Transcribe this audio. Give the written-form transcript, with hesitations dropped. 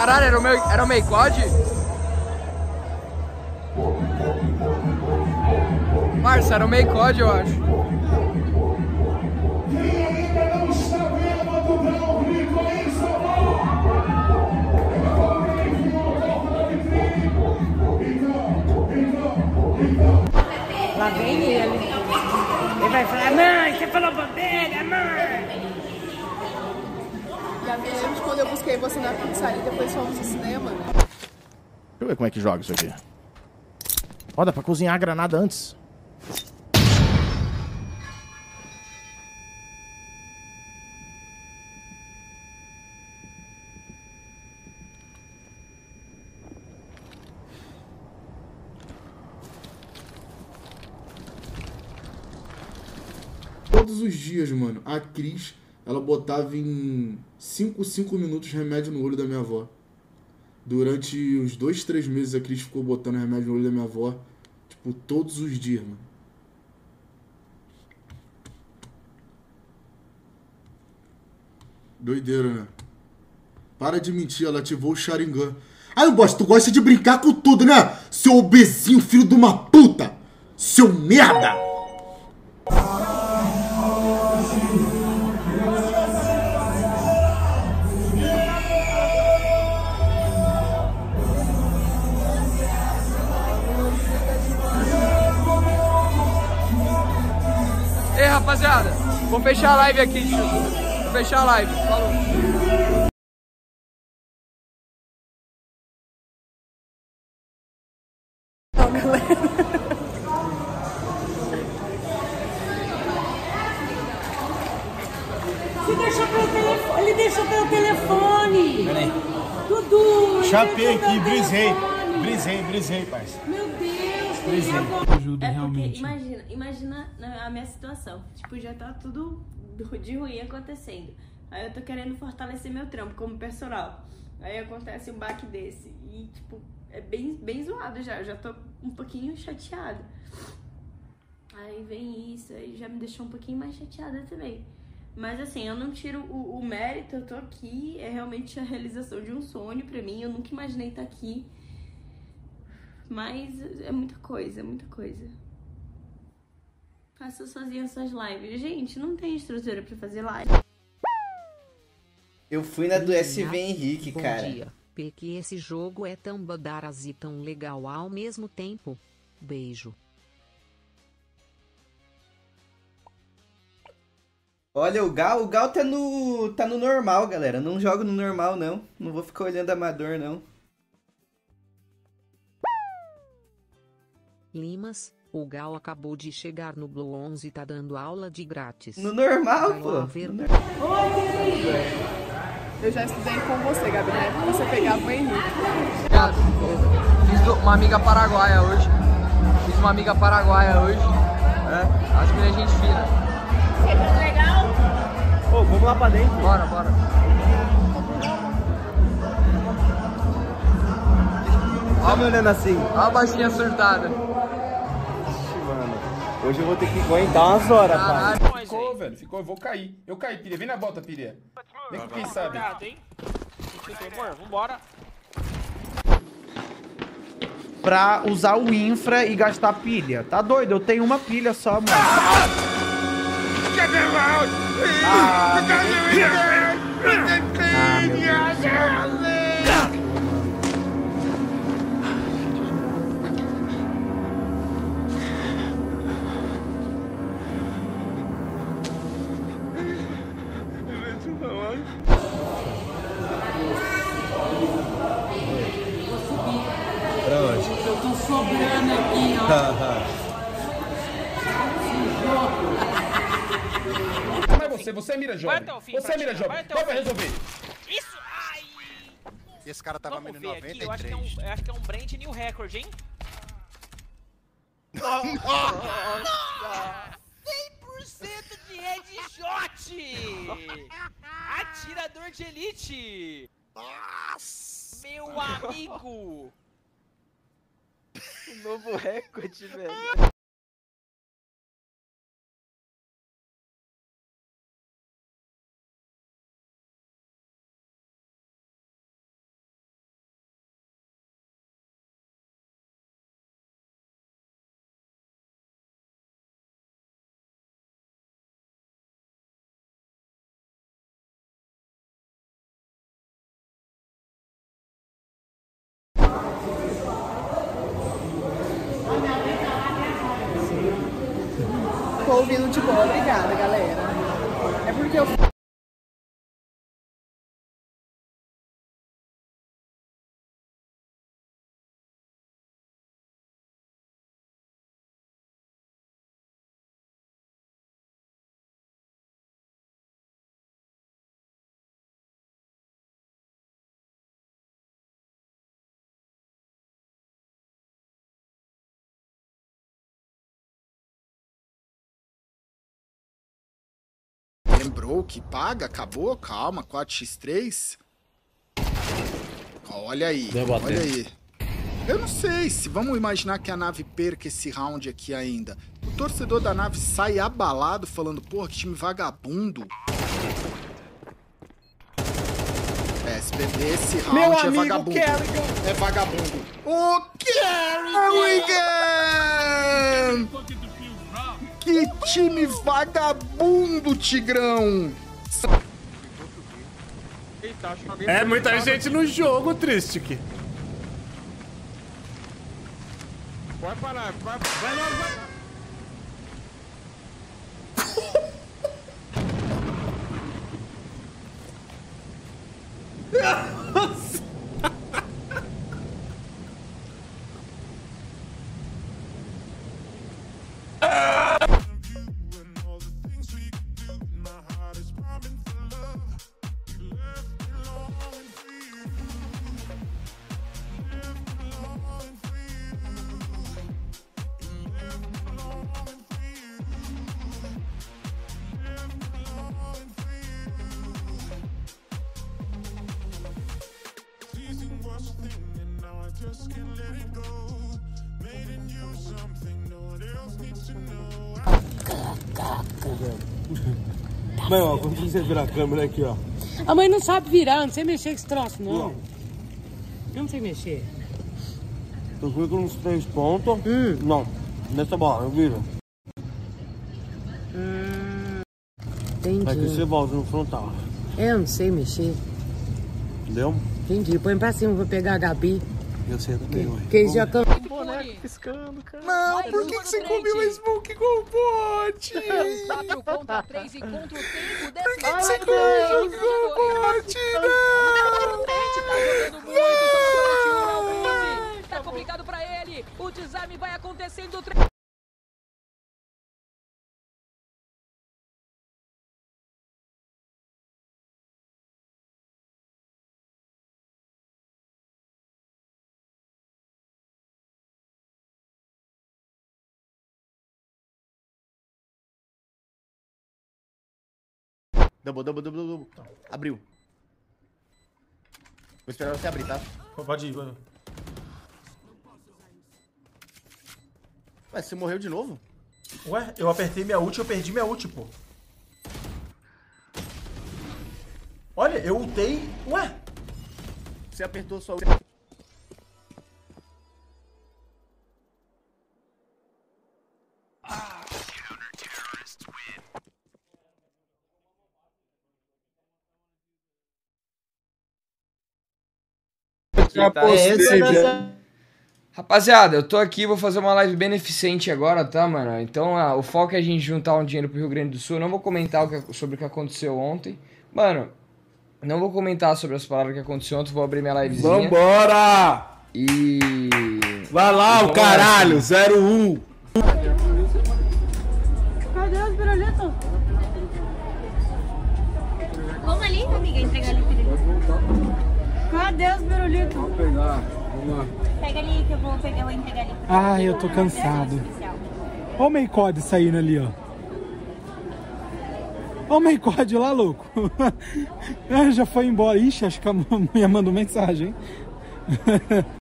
Caralho, era o meio COD? Marcia, era o meio COD, eu acho. Quem ainda não está vendo, dá um grito aí, São Lá vem ele. Ele vai falar, mãe, você falou bobeira, mãe. Já vimos quando eu busquei você na pizzaria e depois fomos no cinema. Deixa eu ver como é que joga isso aqui. Ó, dá pra cozinhar a granada antes. Todos os dias, mano, a Cris, ela botava em 5 minutos remédio no olho da minha avó. Durante os 2, 3 meses a Cris ficou botando remédio no olho da minha avó, tipo, todos os dias, mano. Doideira, né? Para de mentir, ela ativou o Sharingan. Aí, bosta, tu gosta de brincar com tudo, né? Seu obesinho, filho de uma puta! Seu merda! Ei, rapaziada, vou fechar a live aqui, tio. Vou fechar a live. Falou. Não, galera. Ele deixou pelo telefone. Peraí. Dudu, Chapei aqui, brisei, parça. Meu Deus, Brisei. Ajuda É porque, realmente. imagina a minha situação. Tipo, já tá tudo de ruim acontecendo. Aí eu tô querendo fortalecer meu trampo como personal. Aí acontece um baque desse. E, tipo, é bem zoado já. Eu já tô um pouquinho chateada. Aí vem isso, aí já me deixou um pouquinho mais chateada também. Mas assim, eu não tiro o mérito, eu tô aqui. É realmente a realização de um sonho pra mim. Eu nunca imaginei estar aqui. Mas é muita coisa, muita coisa. Faço sozinha suas lives. Gente, não tem estrutura pra fazer live. Eu fui na do SV Henrique, Bom cara. dia, porque esse jogo é tão badaraz e tão legal ao mesmo tempo. Beijo. Olha, o Gal tá no normal, galera. Não jogo no normal, não. Não vou ficar olhando amador, não. Limas, o Gal acabou de chegar no Blue 11 e tá dando aula de grátis. No normal, Vai pô. lá ver. Eu já estudei com você, Gabi, né? Você pegava o Henrique. Obrigado. Fiz uma amiga paraguaia hoje. É, as meninas gente fina. Legal? Ô, vamos lá pra dentro. Bora. Olha me olhando assim. Olha a baixinha surtada. Ixi, mano. Hoje eu vou ter que aguentar umas horas, pai. Caralho. Ficou, velho. Ficou. Eu vou cair. Eu caí, Piria. Vem na bota, Piria. Vem com quem sabe. Vambora. Pra usar o infra e gastar pilha. Tá doido? Eu tenho uma pilha só, mano. Pra onde? Eu tô sobrando aqui, ó. Você é mira jovem. Você é mira jovem. Qual vai resolver? Isso! Ai! Esse cara tava Vamos no ver aqui, 93. eu acho que é um brand new record, hein? Nossa! 100% de headshot! Atirador de elite! Nossa! Meu amigo! Um novo recorde, velho. tô ouvindo de boa, obrigada, galera. É porque eu... Lembrou que paga? Acabou? Calma, 4x3. Olha aí, olha aí. Eu não sei, se vamos imaginar que a nave perca esse round aqui ainda. O torcedor da nave sai abalado falando, porra, que time vagabundo. SBB, esse round Meu é amigo vagabundo. Kerrigan. É vagabundo. O Kerrigan! Que time vagabundo, Tigrão! É muita gente no jogo, Tristic. Vai parar, vai logo, vai. Mãe, ó, como você vira a câmera aqui, ó. A mãe não sabe virar, não sei mexer com esse troço, não. Eu não sei mexer. Tu clica nos 3 pontos. Não, nessa bola, eu viro. Entendi. Aí que você volta no frontal. Eu não sei mexer. Entendeu? Entendi. Põe pra cima, vou pegar a Gabi. Eu sei também, ué. Porque eles já cantam. Boneco piscando, cara. Não, por que você comeu a Smoke com o bot? 4 contra 3 e contra o tempo desse. Por que você comeu com o bot? Não! Tá complicado pra ele. O desarme vai acontecendo. Double. Abriu. Vou esperar você abrir, tá? Pode ir, vai. Ué, você morreu de novo? Ué, eu apertei minha ult e eu perdi minha ult, pô. Olha, eu ultei. Ué? Você apertou sua ult. Rapaziada, eu tô aqui, vou fazer uma live beneficente agora, tá, mano? Então, o foco é a gente juntar um dinheiro pro Rio Grande do Sul. Eu não vou comentar sobre o que aconteceu ontem. Mano, não vou comentar sobre as palavras que aconteceu ontem, vou abrir minha livezinha. Vambora! E... vai lá, o caralho, 01. Cadê os pirulitos? Vamos ali, amiga, entregar ali o pirulito. Cadê os pirulitos? Vamos pegar, vamos lá. Pega ali que eu vou entregar ali. Ai, eu tô cansado. Olha o Meicode saindo ali, ó. Olha o Meicode lá, louco. Já foi embora. Ixi, acho que a mulher mandou mensagem, hein?